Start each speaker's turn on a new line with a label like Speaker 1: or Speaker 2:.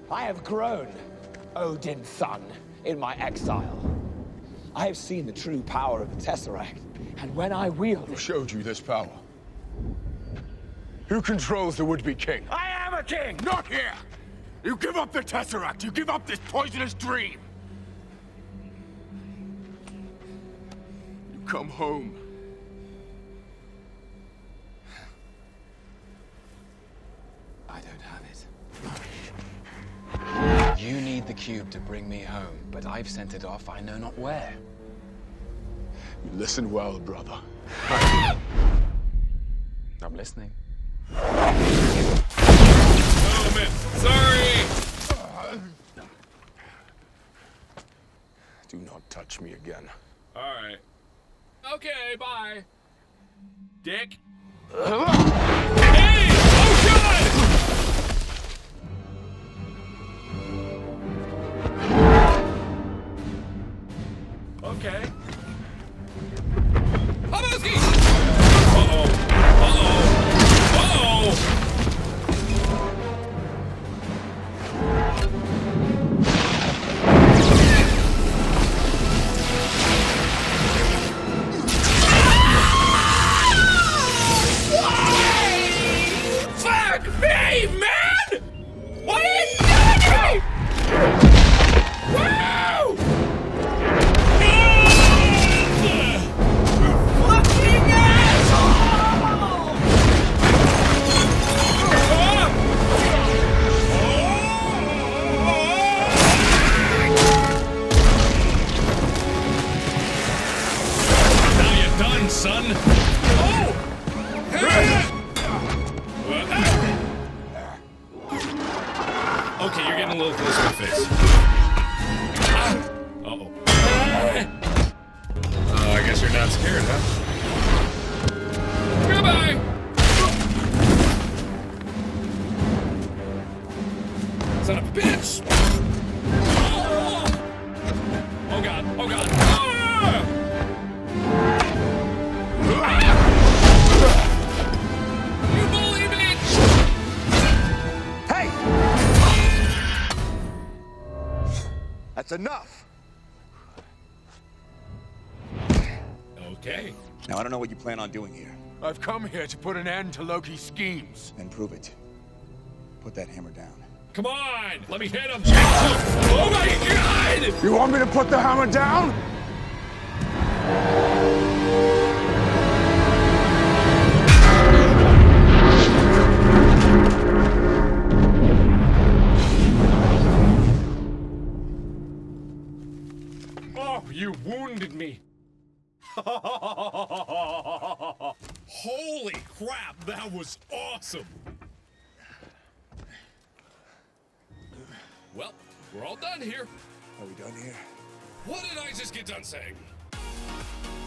Speaker 1: I have grown, Odin's son, in my exile. I have seen the true power of the Tesseract, and when I wield it...
Speaker 2: Who showed you this power? Who controls the would-be king?
Speaker 1: I am a king!
Speaker 2: Not here! You give up the Tesseract! You give up this poisonous dream! You come home.
Speaker 3: I don't have it. You need the cube to bring me home, but I've sent it off I know not where.
Speaker 2: You listen well, brother.
Speaker 3: I'm listening.
Speaker 4: Oh, man. Sorry!
Speaker 2: Do not touch me again.
Speaker 4: Alright. Okay, bye. Dick. Hey! Oh, God! Okay. Haboski! Uh-oh. Uh-oh. Uh-oh! Fuck me, man! What are you doing to me? Wow! Fucking asshole! Now you're done, son. Oh! Okay, you're getting a little close to my face. Uh-oh. Oh, I guess you're not scared, huh? Goodbye! Son of a bitch! Oh God, oh God. Ah! You bully bitch!
Speaker 1: Hey! That's enough!
Speaker 4: Okay.
Speaker 5: Now, I don't know what you plan on doing here.
Speaker 2: I've come here to put an end to Loki's schemes.
Speaker 5: Then prove it. Put that hammer down.
Speaker 4: Come on! Let me hit him! Oh my God!
Speaker 2: You want me to put the hammer down?
Speaker 4: Oh, you wounded me! Holy crap, that was awesome! Well, we're all done here.
Speaker 5: Are we done here?
Speaker 4: What did I just get done saying?